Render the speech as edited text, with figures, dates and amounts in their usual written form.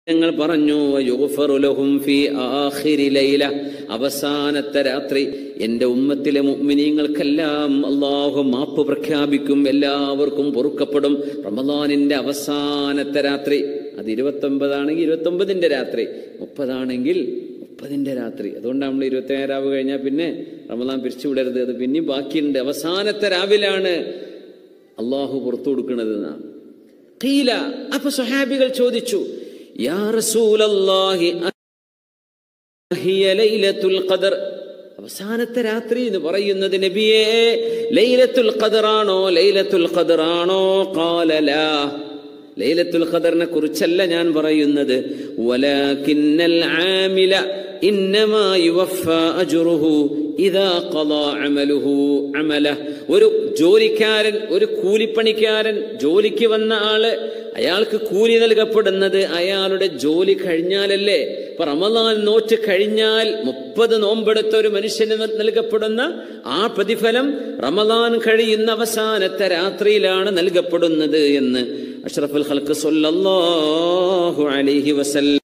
ഞങ്ങൾ പറഞ്ഞു യുഗ്ഫറു ലഹും ഫീ ആഖിരി ലൈല, അവസാനത്തെ രാത്രി എന്റെ ഉമ്മത്തിലെ മുഅ്മിനീങ്ങൾക്കെല്ലാം അല്ലാഹു മാപ്പ് പ്രഖ്യാപിക്കും, എല്ലാവർക്കും പൊറുക്കപ്പെടും. റമളാനിന്റെ അവസാനത്തെ രാത്രി, അത് 29 ആണെങ്കിൽ 29ന്റെ രാത്രി, 30 ആണെങ്കിൽ 30ന്റെ രാത്രി. അതുകൊണ്ടാണ് നമ്മൾ 27 രാവ് കഴിഞ്ഞാൽ പിന്നെ റമളാൻ പിരിച്ചുവിടരുത്, അത് പിന്നെയും ബാക്കിയുണ്ട്. അവസാനത്തെ രാവിലാണ് അല്ലാഹു പുറത്തു കൊടുക്കുന്നത് എന്നാണ്. ഖീല, അപ്പൊ സ്വഹാബികൾ ചോദിച്ചു, യാ റസൂലല്ലാഹി അഹിയ ലൈലത്തുൽ ഖദർ, അവസാനത്തെ രാത്രി എന്ന് പറയുന്നത് നബിയേ ലൈലത്തുൽ ഖദറാണോ, ലൈലത്തുൽ ഖദറാണോ? ഖാല ലാ, ലൈലത്തുൽ ഖദറിനെ കുറിച്ചല്ല ഞാൻ പറയുന്നത്. വലാകിന്നൽ ആമില ഇന്നമാ യുവഫാ അജ്റുഹു ഇദാ ഖളാ അമലുഹു അമലഹ്. ഒരു ജോലിക്കാരൻ, ഒരു കൂലിപ്പണിക്കാരൻ, ജോലിക്ക് വന്ന ആള്, അയാൾക്ക് കൂലി നൽകപ്പെടുന്നത് അയാളുടെ ജോലി കഴിഞ്ഞാലല്ലേ? ഇപ്പൊ റമളാൻ നോറ്റ് കഴിഞ്ഞാൽ 30 നോമ്പെടുത്ത ഒരു മനുഷ്യന് നൽകപ്പെടുന്ന ആ പ്രതിഫലം റമളാൻ കഴിയുന്ന അവസാനത്തെ രാത്രിയിലാണ് നൽകപ്പെടുന്നത് എന്ന് അഷ്റഫുൽ ഖൽഖ് സ്വല്ലല്ലാഹു അലൈഹി വസല്ലം